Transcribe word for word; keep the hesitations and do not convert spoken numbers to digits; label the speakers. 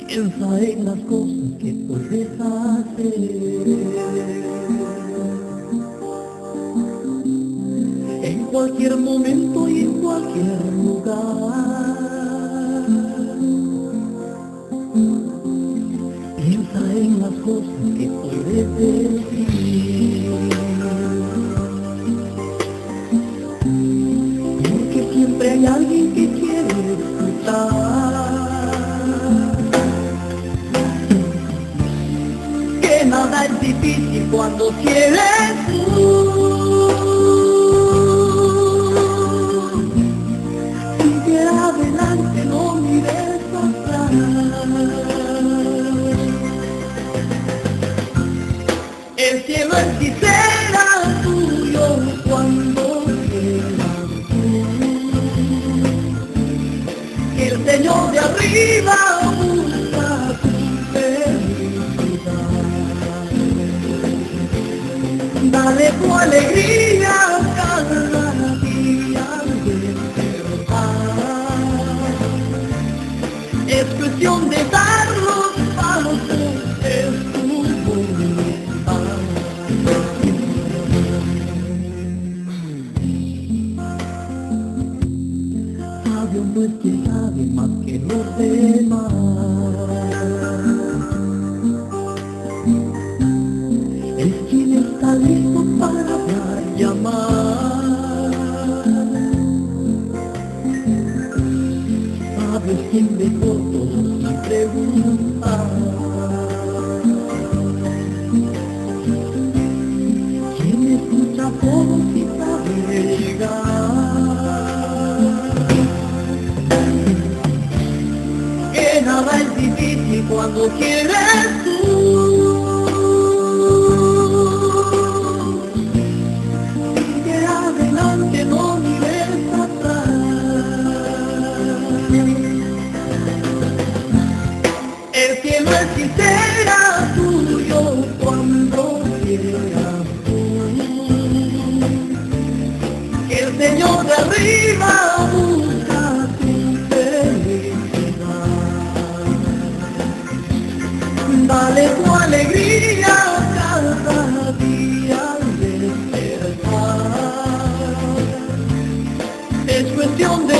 Speaker 1: Piensa en las cosas que puedes hacer, en cualquier momento y en cualquier lugar. Piensa en las cosas que puedes decir, porque siempre hay alguien que quiere escuchar. Que nada es difícil cuando quieres tú. Sigue adelante, no mires atrás. El cielo en sí será tuyo cuando quieras tú. Que el Señor de arriba busca tu felicidad. Dale tu alegría cada día despertar. Es cuestión de dar los pasos, es tu voluntad. Sabio no es quien sabe más que los demás. Es quien está listo para llamar. Sabes quién dejó todo sin preguntar. Quien escucha todo sin saber llegar. Que nada es difícil cuando quieres tú. No mires atrás. El cielo es y será tuyo cuando quieras tú. Que el Señor de arriba busca tu felicidad. Dale tu alegría cada día al despertar. Es cuestión de